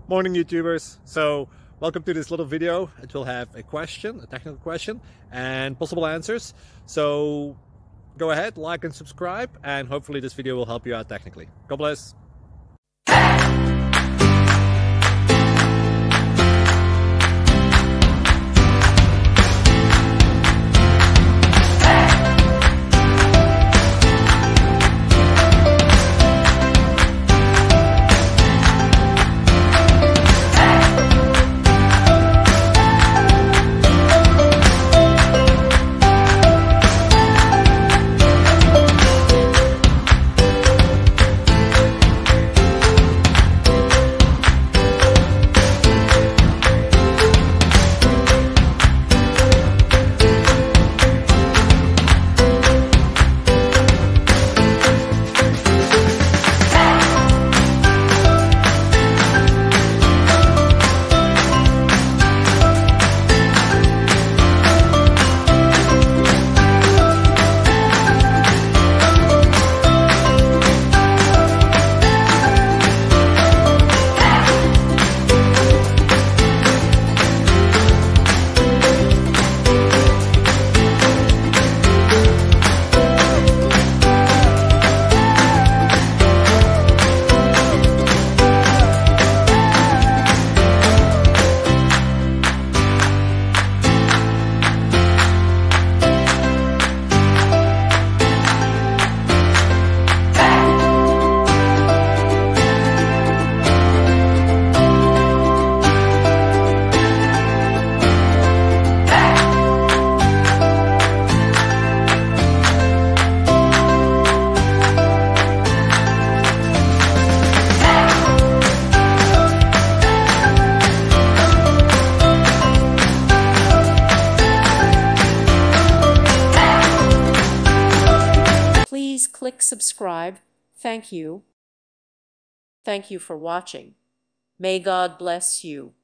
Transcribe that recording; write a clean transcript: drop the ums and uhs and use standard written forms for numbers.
Morning YouTubers. So welcome to this little video. It will have a question, a technical question, and possible answers. So go ahead, like and subscribe, and hopefully this video will help you out technically. God bless. Please click subscribe. Thank you. Thank you for watching. May God bless you.